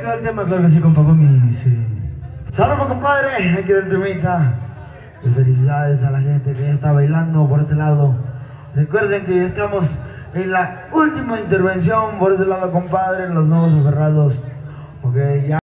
quedó el tema, claro que sí, compa Gomis. Saludos, compadre, aquí del temita. Y felicidades a la gente que ya está bailando por este lado. Recuerden que estamos en la última intervención por este lado, compadre, los nuevos aferrados. Ok, ya.